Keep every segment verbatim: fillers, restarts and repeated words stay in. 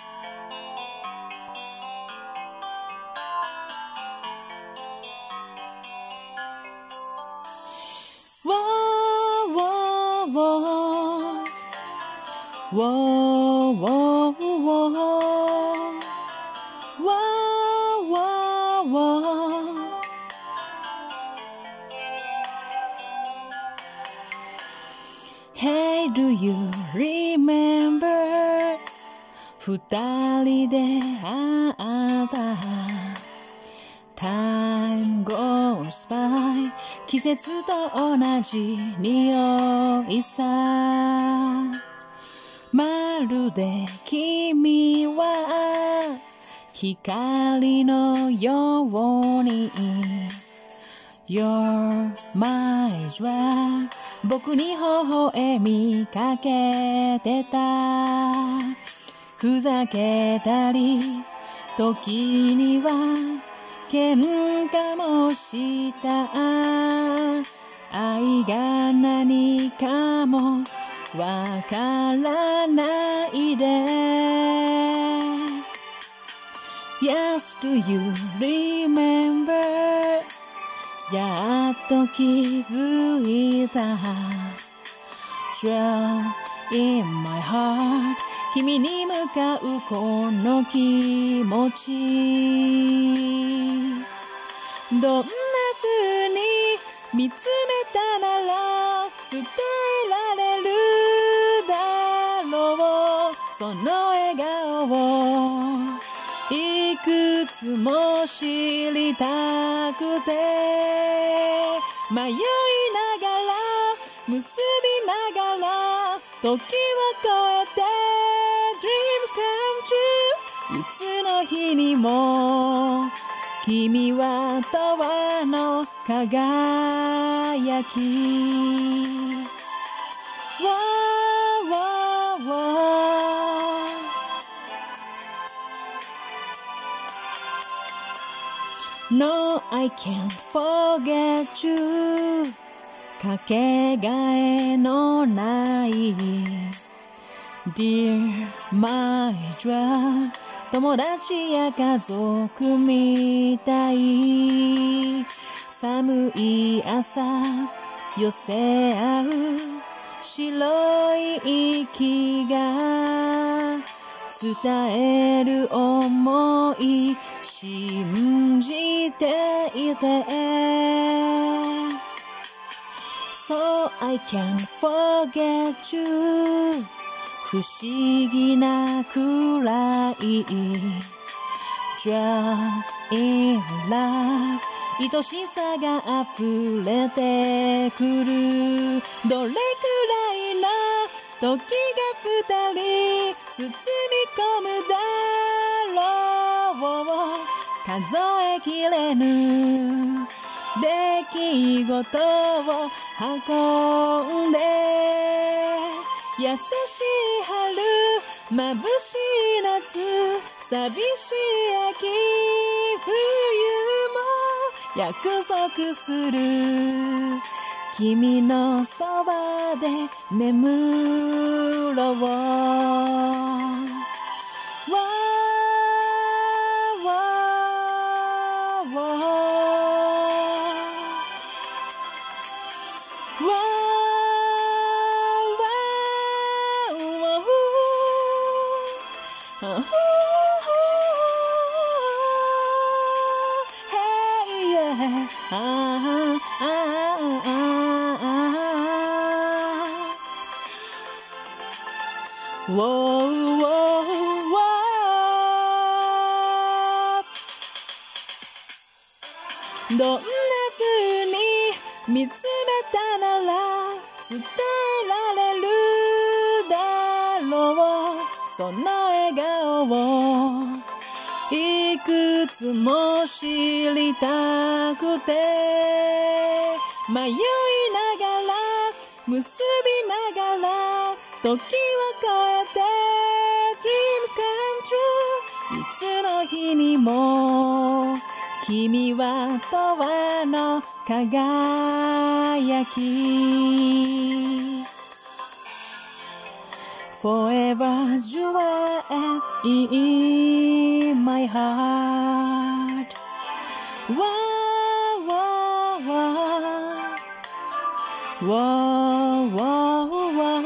Whoa, whoa, whoa, whoa, whoa, whoa. Hey, do you remember? 二人で会った Time goes by 季節と同じ匂いさまるで君は光のように You're my jewel 僕に微笑みかけてたふざけたり時には喧嘩もした愛が何かもわからないで Yes, do you remember やっと気づいた Jewel in my heart 君に向かうこの気持ちどんな風に見つめたなら伝えられるだろうその笑顔をいくつも知りたくて迷いながら結びながら時を超えて Dreams come true いつの日にも君は永遠の輝き Whoa, whoa, whoa. No, I can't forget you かけがえのない Dear my jewel 友達や家族みたい寒い朝寄せ合う白い息が伝える想い信じていて So I can't forget you 不思議なくらい Jewel in love 愛しさが溢れてくるどれくらいの時が二人包み込むだろう数えきれぬ出来事を運んで優しい春眩しい夏寂しい秋冬も約束する君のそばで眠ろう Whoa, whoa, whoa. どんな風に見つめたなら伝えられるだろうその笑顔をいくつも知りたくて迷いながら結びながら時を超えて Dreams come true いつの日にも君は永遠の輝き forever jewel in my heart. Whoa, whoa, whoa. Whoa, whoa, whoa.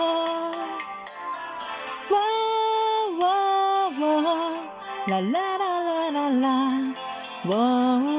Whoa, whoa, whoa. La la la la la la. Whoa.